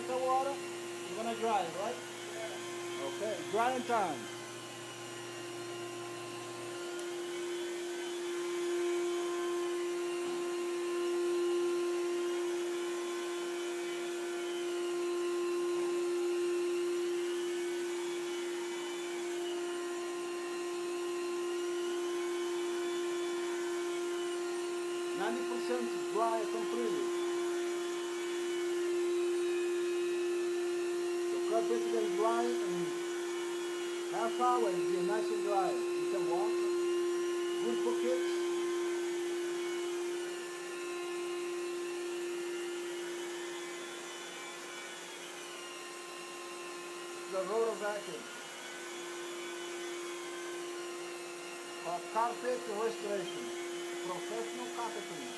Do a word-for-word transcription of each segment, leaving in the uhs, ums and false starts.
the water. You're gonna dry it, right? Okay, drying time. ninety percent dry completely. The carpet is dry in half hour and be nice and dry. You can walk. Good for kids. The rotor vacuum. For carpet restoration. Professional carpentry.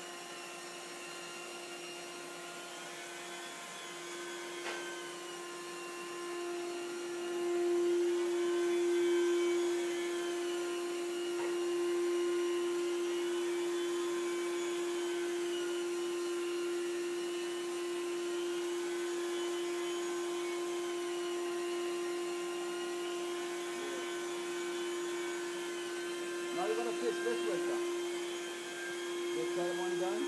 Now you're going to fix this way, sir. Get that one done.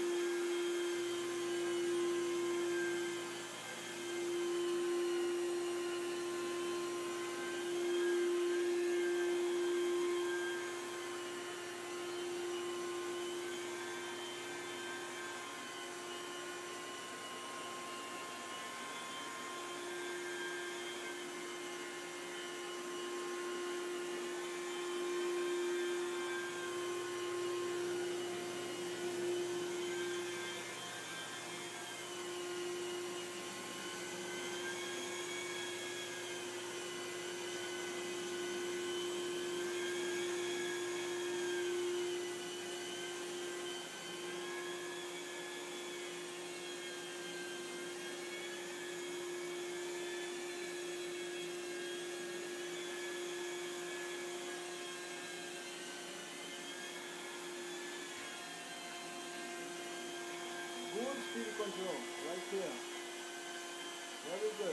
Good speed control, right here. Very good.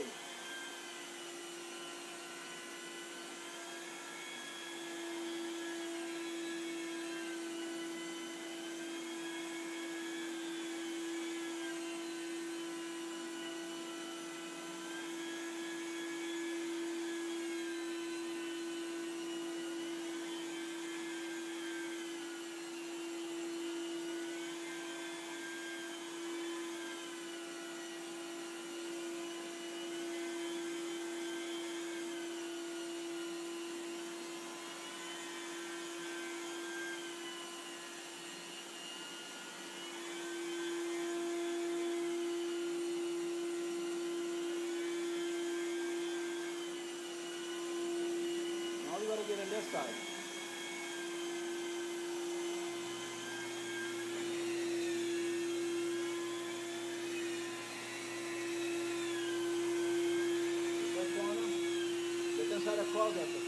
Now you gotta get on this side. This corner. Get inside the closet.